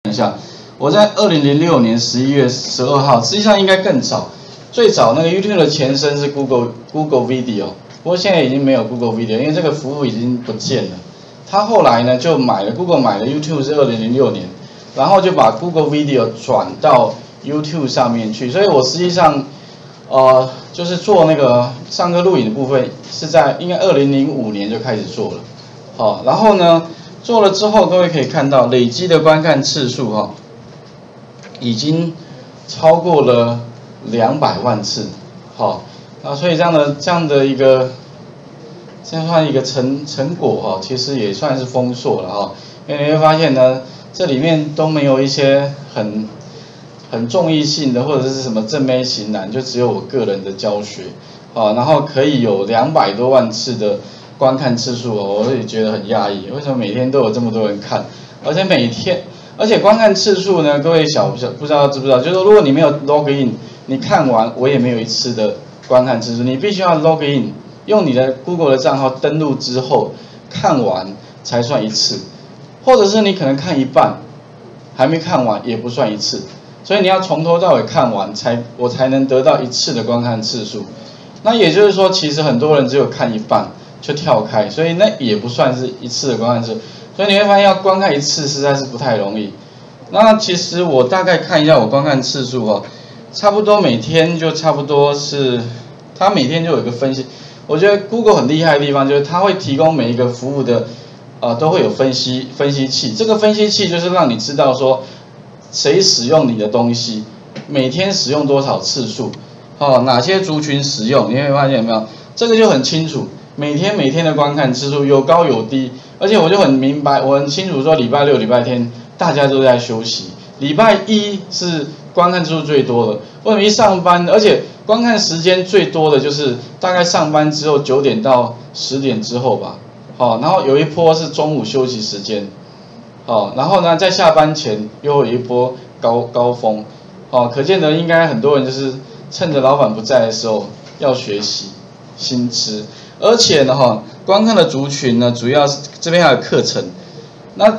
一下，我在2006年11月12号，实际上应该更早。最早那个 YouTube 的前身是 Google Video， 不过现在已经没有 Google Video， 因为这个服务已经不见了。他后来呢就Google 买了 YouTube 是2006年，然后就把 Google Video 转到 YouTube 上面去。所以我实际上就是做那个上课录影的部分是在应该2005年就开始做了。好，然后呢做了之后，各位可以看到累积的观看次数已经超过了200万次。好，所以这样的一个算一个成果其实也算是丰硕了因为你会发现呢，这里面都没有一些很重义性的或者是什么正妹型男，就只有我个人的教学然后可以有200多万次的观看次数我也觉得很讶异，为什么每天都有这么多人看，而且观看次数呢，各位不知道知不知道，就是说如果你没有 log in， 你看完我也没有1次的观看次数，你必须要 log in， 用你的 Google 的账号登录之后看完才算1次，或者是你可能看一半还没看完也不算1次，所以你要从头到尾看完我才能得到1次的观看次数。那也就是说，其实很多人只有看一半就跳开，所以那也不算是1次的观看次数。所以你会发现要观看1次实在是不太容易。那其实我大概看一下我观看次数差不多每天就差不多是，它每天就有一个分析。我觉得 Google 很厉害的地方就是它会提供每一个服务的都会有分析器，这个分析器就是让你知道说谁使用你的东西，每天使用多少次数，哪些族群使用，你会发现有没有？这个就很清楚，每天的观看次数有高有低，而且我就很明白，我很清楚说礼拜六、礼拜天大家都在休息，礼拜一是观看次数最多的，为什么一上班，而且观看时间最多的就是大概上班之后9点到10点之后吧，然后有一波是中午休息时间，然后呢在下班前又有一波高峰，可见得应该很多人就是趁着老板不在的时候要学习新知，而且呢观看的族群呢主要是这边还有课程，那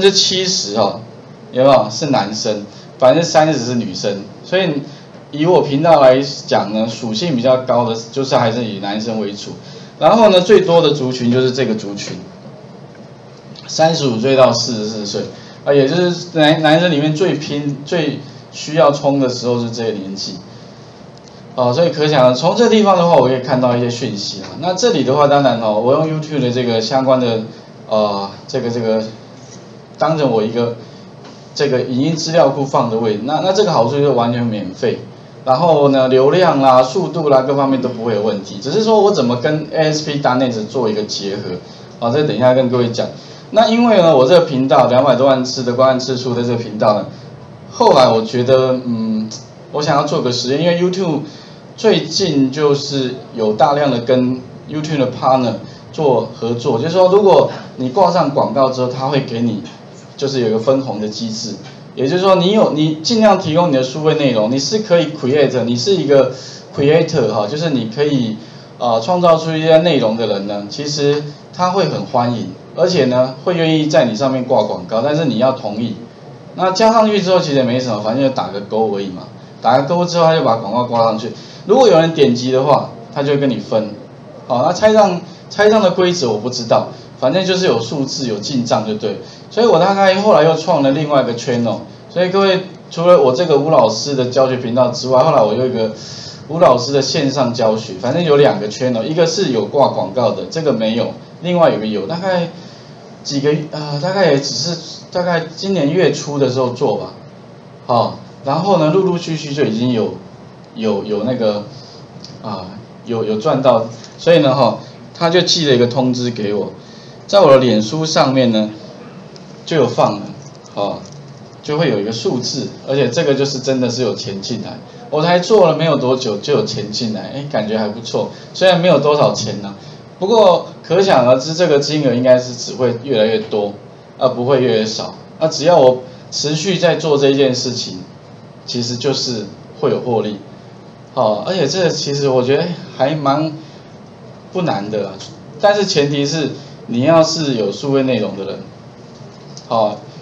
70%有没有是男生，30%是女生，所以以我频道来讲呢，属性比较高的就是还是以男生为主，然后呢最多的族群就是这个族群，35岁到44岁，也就是男生里面最需要冲的时候是这个年纪，所以可想从这地方的话，我可以看到一些讯息那这里的话，当然我用 YouTube 的这个相关的这个当成我一个这个影音资料库放的位置，那这个好处就是完全免费，然后呢流量啦、速度啦各方面都不会有问题，只是说我怎么跟 ASP.NET 做一个结合，这等一下跟各位讲。那因为呢我这个频道200多万次的观看次数的这个频道呢，后来我觉得我想要做个实验，因为 YouTube 最近就是有大量的跟 YouTube 的 partner 做合作，就是说如果你挂上广告之后，他会给你就是有一个分红的机制，也就是说你尽量提供你的数位内容，你是可以 create， 你是一个 creator 就是你可以创造出一些内容的人呢，其实他会很欢迎，而且呢会愿意在你上面挂广告，但是你要同意。那加上去之后其实也没什么，反正就打个勾而已嘛，打个勾之后他就把广告挂上去，如果有人点击的话，他就会跟你分。那拆账的规则我不知道，反正就是有数字有进账就对。所以我大概后来又创了另外一个 channel， 所以各位除了我这个吴老师的教学频道之外，后来我有一个吴老师的线上教学，反正有2个 channel， 一个是有挂广告的，这个没有，另外有个有，大概大概也只是大概今年月初的时候做吧，然后呢陆陆续续就已经有那个有赚到，所以呢他就寄了一个通知给我，在我的脸书上面呢就有放了，就会有一个数字，而且这个就是真的是有钱进来，我才做了没有多久就有钱进来，感觉还不错，虽然没有多少钱不过可想而知这个金额应该是只会越来越多，不会越来越少，只要我持续在做这件事情，其实就是会有获利，而且这其实我觉得还蛮不难的但是前提是你要是有数位内容的人，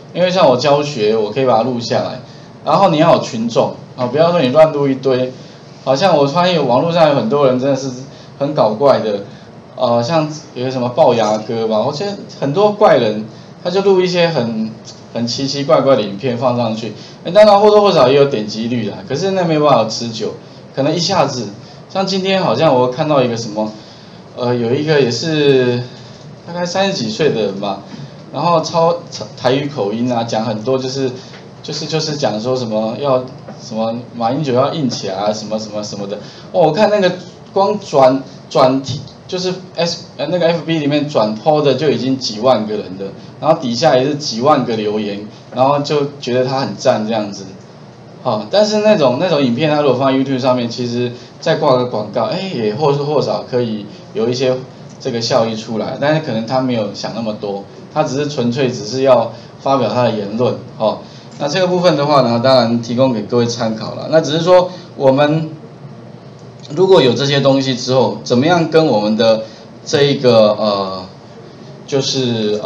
因为像我教学，我可以把它录下来，然后你要有群众啊，不要说你乱录一堆，好像我发现网络上有很多人真的是很搞怪的，像有个什么龅牙哥吧，我觉得很多怪人，他就录一些很奇奇怪怪的影片放上去，当然或多或少也有点击率啦，可是那没有办法持久，可能一下子，像今天好像我看到一个什么，有一个也是大概30几岁的人吧，然后超台语口音啊，讲很多就是讲说什么要什么马英九要硬起来啊，什么的，哦，我看那个光转题。就是那个 FB 里面转 po 的就已经几万个人了，然后底下也是几万个留言，然后就觉得他很赞这样子，好，但是那种影片，它如果放在 YouTube 上面，其实再挂个广告，也或多或少可以有一些这个效益出来，但是可能他没有想那么多，他只是纯粹只是要发表他的言论，那这个部分的话呢，当然提供给各位参考了，那只是说我们。如果有这些东西之后，怎么样跟我们的这一个就是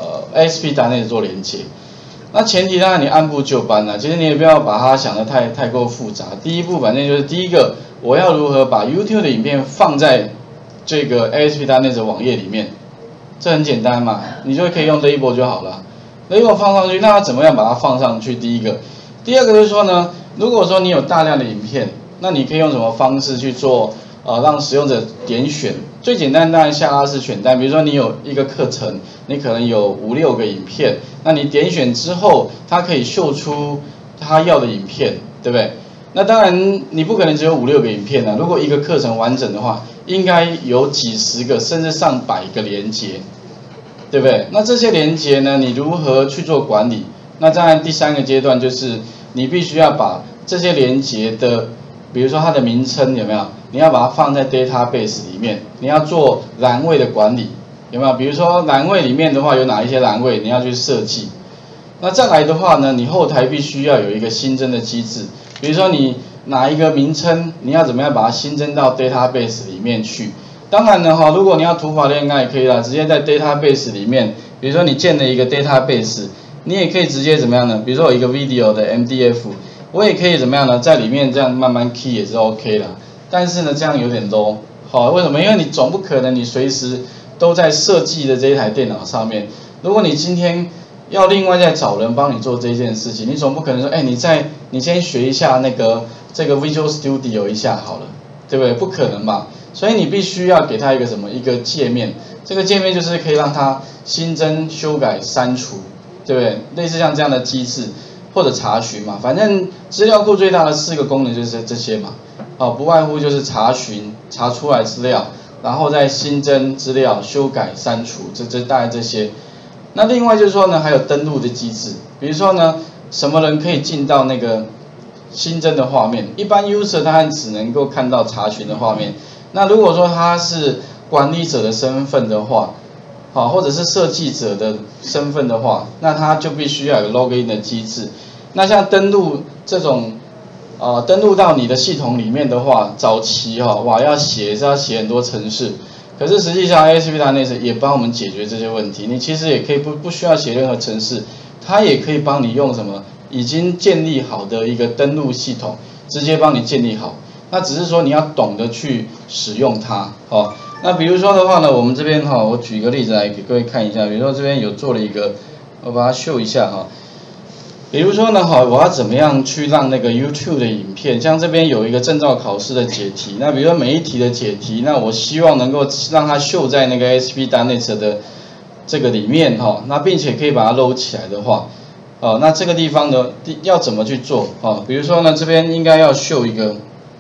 ASP.NET 做连接？那前提当然你按部就班啦，其实你也不要把它想得太过复杂。第一步反正就是第一个，我要如何把 YouTube 的影片放在这个 ASP.NET 网页里面，这很简单嘛，你就可以用 Label 就好了。Label 放上去，那怎么样把它放上去？第一个，第二个就是说呢，如果说你有大量的影片。那你可以用什么方式去做？让使用者点选。最简单当然下拉式选单，比如说你有一个课程，你可能有5、6个影片，那你点选之后，它可以秀出他要的影片，对不对？那当然你不可能只有5、6个影片啊，如果一个课程完整的话，应该有几十个甚至上百个连结，对不对？那这些连结呢，你如何去做管理？那当然第3个阶段就是你必须要把这些连结的。比如说它的名称有没有？你要把它放在 database 里面，你要做栏位的管理，有没有？比如说栏位里面的话有哪一些栏位你要去设计？那再来的话呢，你后台必须要有一个新增的机制，比如说你哪一个名称，你要怎么样把它新增到 database 里面去？当然呢如果你要土法炼钢也可以啦，直接在 database 里面，比如说你建了一个 database， 你也可以直接怎么样呢？比如说有一个 video 的 MDF。我也可以怎么样呢？在里面这样慢慢 key 也是 OK 啦，但是呢，这样有点 low。好，为什么？因为你总不可能你随时都在设计的这一台电脑上面。如果你今天要另外再找人帮你做这件事情，你总不可能说，你先学一下这个 Visual Studio 一下好了，对不对？不可能吧？所以你必须要给它一个什么？一个界面。这个界面就是可以让它新增、修改、删除，对不对？类似像这样的机制。或者查询嘛，反正资料库最大的4个功能就是这些嘛，不外乎就是查询、查出来资料，然后再新增资料、修改、删除，这大概这些。那另外就是说呢，还有登录的机制，比如说呢，什么人可以进到那个新增的画面？一般 user 他只能够看到查询的画面。那如果说他是管理者的身份的话，或者是设计者的身份的话，那他就必须要有 login 的机制。那像登录这种，登录到你的系统里面的话，早期要写很多程式，可是实际上 ASP.NET 也帮我们解决这些问题。你其实也可以不需要写任何程式，它也可以帮你用什么已经建立好的一个登录系统，直接帮你建立好。那只是说你要懂得去使用它，那比如说的话呢，我们这边我举个例子来给各位看一下，比如说这边有做了一个，我把它秀一下比如说呢，我要怎么样去让那个 YouTube 的影片，像这边有一个证照考试的解题，那比如说每一题的解题，那我希望能够让它秀在那个 ASP.NET 的这个里面那并且可以把它搂起来的话，那这个地方呢要怎么去做比如说呢，这边应该要秀一个。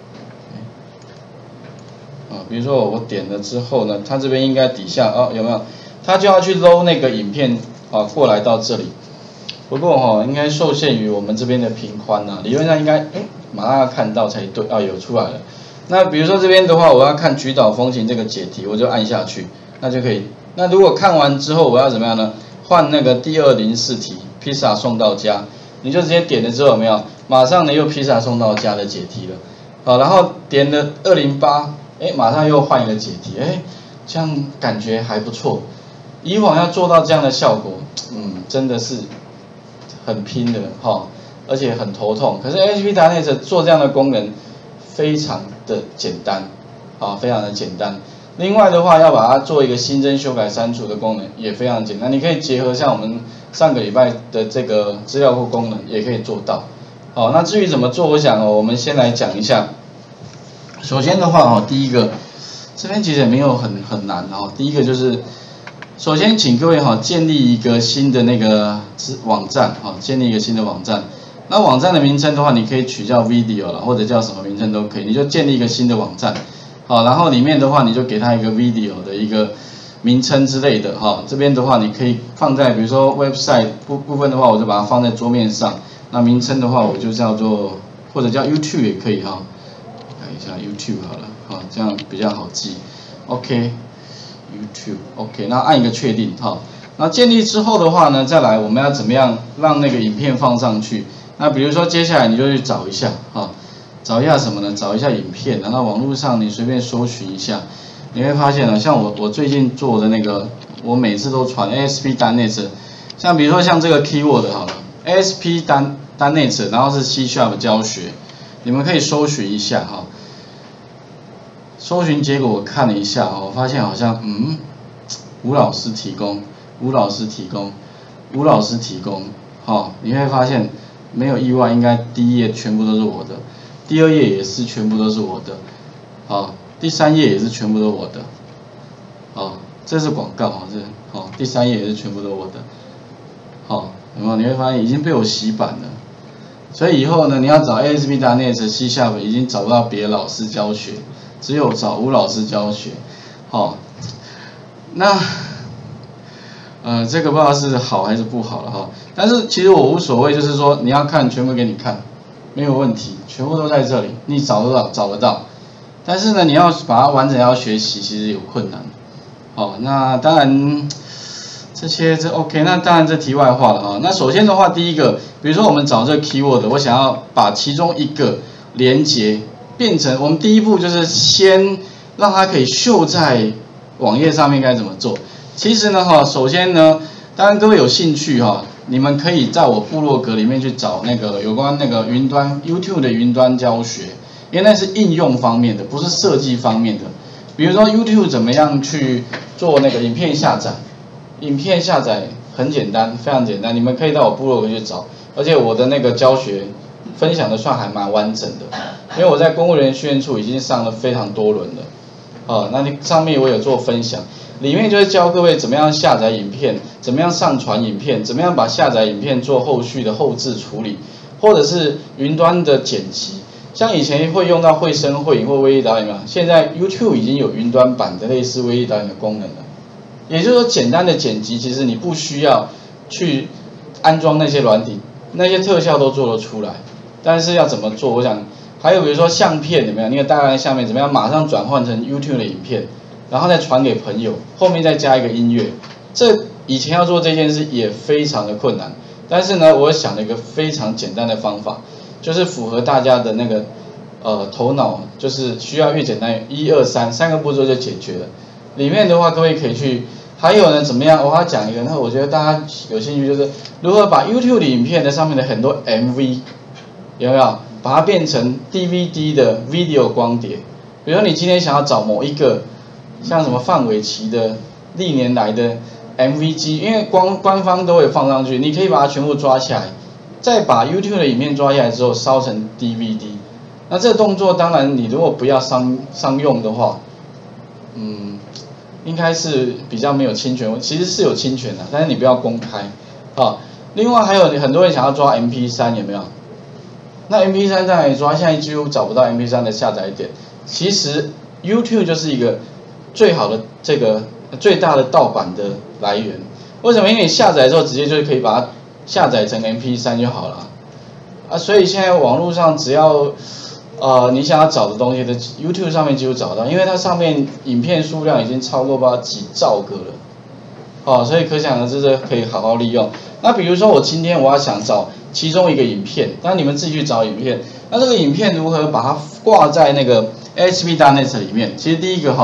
比如说我点了之后呢，它这边应该底下有没有？它就要去搂那个影片过来到这里。不过应该受限于我们这边的频宽理论上应该马上要看到才对有出来了。那比如说这边的话，我要看菊岛风情这个解题，我就按下去，那就可以。那如果看完之后我要怎么样呢？换那个第204题，披萨送到家，你就直接点了之后有没有？马上呢又披萨送到家的解题了。然后点了208。马上又换一个解题，这样感觉还不错。以往要做到这样的效果，真的是很拼的哈，而且很头痛。可是 ASP.NET 做这样的功能非常的简单，啊，非常的简单。另外的话，要把它做一个新增、修改、删除的功能也非常简单。你可以结合像我们上个礼拜的这个资料库功能，也可以做到。好，那至于怎么做，我想我们先来讲一下。首先的话第一个，这边其实也没有很难第一个就是，首先请各位建立一个新的那个网站建立一个新的网站。那网站的名称的话，你可以取叫 video 啦，或者叫什么名称都可以，你就建立一个新的网站。好，然后里面的话你就给它一个 video 的一个名称之类的这边的话你可以放在比如说 website 部分的话，我就把它放在桌面上。那名称的话我就叫做或者叫 YouTube 也可以改一下 YouTube 好了这样比较好记。OK YouTube OK， 那按一个确定那建立之后的话呢，再来我们要怎么样让那个影片放上去？那比如说接下来你就去找一下找一下什么呢？找一下影片，然后网络上你随便搜寻一下，你会发现像我最近做的那个，我每次都传 ASP.NET， 像比如说像这个 keyword 好了 ，ASP.NET， 然后是 C# 教学，你们可以搜寻一下搜寻结果我看了一下我发现好像吴老师提供，你会发现没有意外，应该第一页全部都是我的。第二页也是全部都是我的，第三页也是全部都是我的，这是广告第三页也是全部都是我的，有没有？你会发现已经被我洗版了，所以以后呢，你要找 ASP.NET C# 已经找不到别的老师教学，只有找吴老师教学，那这个不知道是好还是不好了但是其实我无所谓，就是说你要看全部给你看。没有问题，全部都在这里，你找得到。但是呢，你要把它完整要学习，其实有困难。那当然这 OK， 那当然这题外话了那首先的话，第一个，比如说我们找这个 keyword， 我想要把其中一个连结变成，我们第一步就是先让它可以秀在网页上面该怎么做。其实呢首先呢，当然各位有兴趣你们可以在我部落格里面去找那个有关那个云端 YouTube 的云端教学，因为那是应用方面的，不是设计方面的。比如说 YouTube 怎么样去做那个影片下载，影片下载很简单，非常简单，你们可以到我部落格去找，而且我的那个教学分享的算还蛮完整的，因为我在公务人员训练处已经上了非常多轮了，那你上面我有做分享。里面就是教各位怎么样下载影片，怎么样上传影片，怎么样把下载影片做后续的后置处理，或者是云端的剪辑。像以前会用到绘声绘影或威力导演嘛，现在 YouTube 已经有云端版的类似威力导演的功能了。也就是说，简单的剪辑其实你不需要去安装那些软体，那些特效都做得出来。但是要怎么做？我想还有比如说相片有没有？那个大概下面怎么样马上转换成 YouTube 的影片？然后再传给朋友，后面再加一个音乐。这以前要做这件事也非常的困难，但是呢，我想了一个非常简单的方法，就是符合大家的那个头脑，就是需要越简单1、2、3个步骤就解决了。里面的话，各位可以去，还有呢怎么样？我要讲一个，那我觉得大家有兴趣就是如何把 YouTube 的影片的上面的很多 MV 有没有把它变成 DVD 的 video 光碟？比如说你今天想要找某一个。像什么范玮琪的历年来的 MV 机，因为官方都会放上去，你可以把它全部抓起来，再把 YouTube 的影片抓下来之后烧成 DVD。那这个动作当然你如果不要商用的话，应该是比较没有侵权，其实是有侵权的，但是你不要公开另外还有很多人想要抓 MP3 有没有？那 MP3 在哪里抓？现在几乎找不到 MP3 的下载点。其实 YouTube 就是一个最好的这个最大的盗版的来源，为什么？因为你下载之后直接就可以把它下载成 MP3 就好了所以现在网络上只要你想要找的东西的 YouTube 上面几乎找到，因为它上面影片数量已经超过不知道几兆个了所以可想而知这可以好好利用。那比如说我今天我要想找其中一个影片，那你们自己去找影片，那这个影片如何把它挂在那个 ASP.NET 里面？其实第一个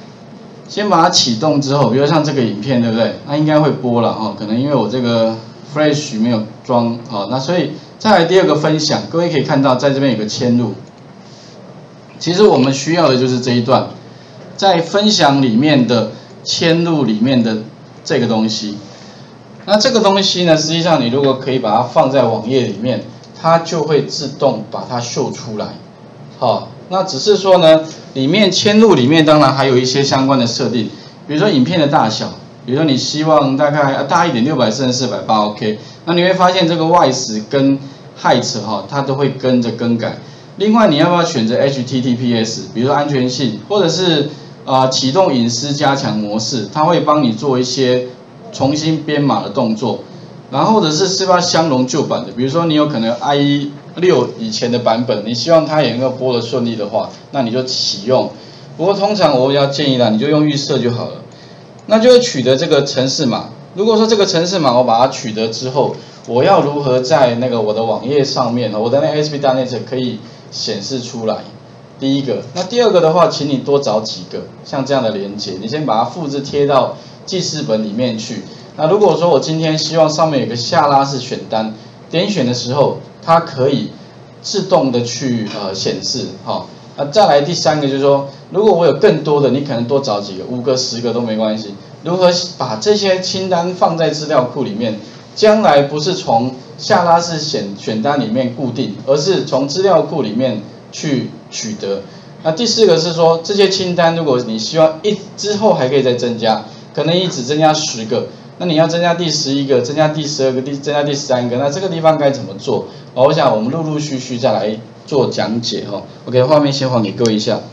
先把它启动之后，比如像这个影片，对不对？它应该会播了可能因为我这个 Flash 没有装啊，那所以再来第二个分享，各位可以看到在这边有个嵌入，其实我们需要的就是这一段，在分享里面的嵌入里面的这个东西。那这个东西呢，实际上你如果可以把它放在网页里面，它就会自动把它秀出来。好，那只是说呢，里面嵌入里面当然还有一些相关的设定，比如说影片的大小，比如说你希望大概大一点640至480 OK， 那你会发现这个外时跟 height 哈，它都会跟着更改。另外你要不要选择 HTTPS， 比如说安全性，或者是启动隐私加强模式，它会帮你做一些重新编码的动作。然后或者是不是要相容旧版的，比如说你有可能 IE6 以前的版本，你希望它也能够播得顺利的话，那你就启用。不过通常我比较建议啦，你就用预设就好了。那就会取得这个程式码。如果说这个程式码我把它取得之后，我要如何在那个我的网页上面，我的那个 ASP.NET 可以显示出来？第一个，那第二个的话，请你多找几个像这样的连结，你先把它复制贴到记事本里面去。那如果说我今天希望上面有个下拉式选单，点选的时候，它可以自动的去显示，哈。再来第三个就是说，如果我有更多的，你可能多找几个，5个、10个都没关系。如何把这些清单放在资料库里面？将来不是从下拉式选单里面固定，而是从资料库里面去取得。那第四个是说，这些清单如果你希望之后还可以再增加，可能只增加10个。那你要增加第11个，增加第12个，增加第13个，那这个地方该怎么做？我想我们陆陆续续再来做讲解哈。OK， 画面先还给各位一下。